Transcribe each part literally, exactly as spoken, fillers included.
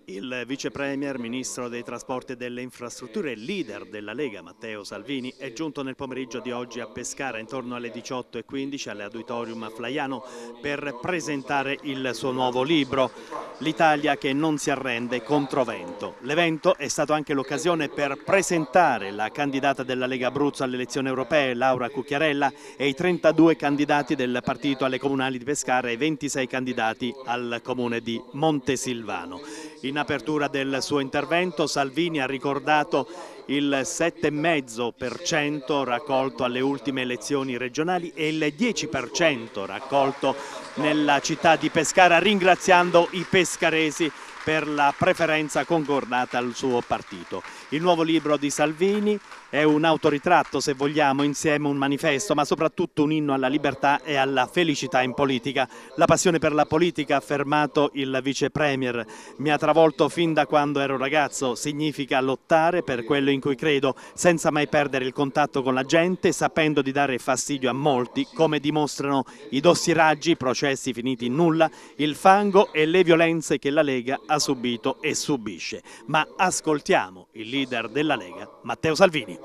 Il vice premier, ministro dei trasporti e delle infrastrutture e leader della Lega, Matteo Salvini, è giunto nel pomeriggio di oggi a Pescara intorno alle diciotto e quindici all'Auditorium Flaiano per presentare il suo nuovo libro, L'Italia che non si arrende, controvento. L'evento è stato anche l'occasione per presentare la candidata della Lega Abruzzo alle elezioni europee, Laura Cucchiarella, e i trentadue candidati del partito alle comunali di Pescara e i ventisei candidati al comune di Montesilvano. In apertura del suo intervento Salvini ha ricordato il sette virgola cinque per cento raccolto alle ultime elezioni regionali e il dieci per cento raccolto nella città di Pescara, ringraziando i pescaresi per la preferenza concordata al suo partito. Il nuovo libro di Salvini è un autoritratto, se vogliamo, insieme un manifesto, ma soprattutto un inno alla libertà e alla felicità in politica. La passione per la politica, ha affermato il vice premier, mi ha travolto fin da quando ero ragazzo. Significa lottare per quello in cui credo, senza mai perdere il contatto con la gente, sapendo di dare fastidio a molti, come dimostrano i dossieraggi, i processi finiti in nulla, il fango e le violenze che la Lega ha subito e subisce. Ma ascoltiamo il leader della Lega, Matteo Salvini.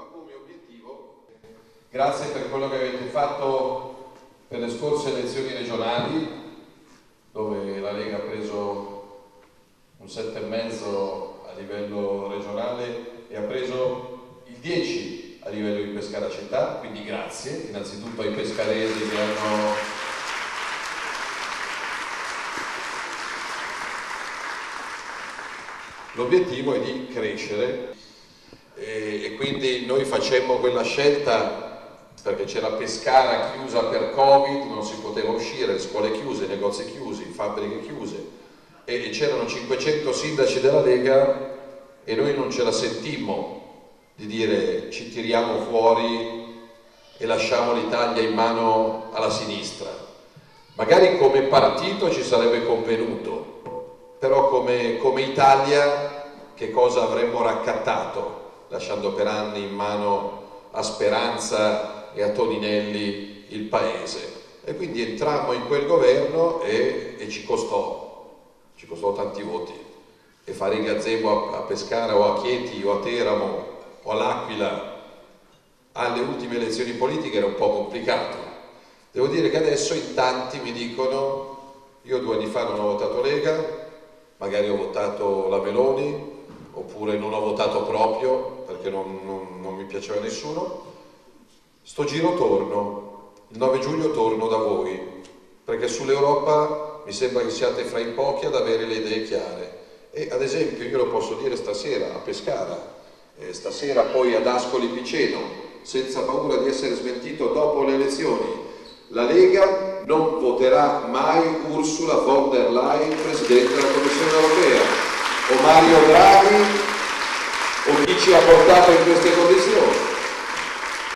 Grazie per quello che avete fatto per le scorse elezioni regionali, dove la Lega ha preso un sette virgola cinque a livello regionale e ha preso il dieci a livello di Pescara città, quindi grazie innanzitutto ai pescaresi che hanno l'obiettivo è di crescere e, e quindi noi facemmo quella scelta perché c'era Pescara chiusa per Covid, non si poteva uscire, le scuole chiuse, i negozi chiusi, fabbriche chiuse e, e c'erano cinquecento sindaci della Lega e noi non ce la sentimmo di dire ci tiriamo fuori e lasciamo l'Italia in mano alla sinistra. Magari come partito ci sarebbe convenuto, però come, come Italia che cosa avremmo raccattato lasciando per anni in mano a Speranza e a Toninelli il paese? E quindi entrammo in quel governo e, e ci costò, ci costò tanti voti. E fare il gazebo a, a Pescara o a Chieti o a Teramo o all'Aquila alle ultime elezioni politiche era un po' complicato. Devo dire che adesso in tanti mi dicono io due anni fa non ho votato Lega, magari ho votato la Meloni oppure non ho votato proprio perché non, non, non mi piaceva nessuno. Sto giro torno, il nove giugno torno da voi, perché sull'Europa mi sembra che siate fra i pochi ad avere le idee chiare. E ad esempio io lo posso dire stasera a Pescara, eh, stasera poi ad Ascoli Piceno, senza paura di essere smentito dopo le elezioni. La Lega non voterà mai Ursula von der Leyen Presidente della Commissione Europea, o Mario Draghi, o chi ci ha portato in queste condizioni.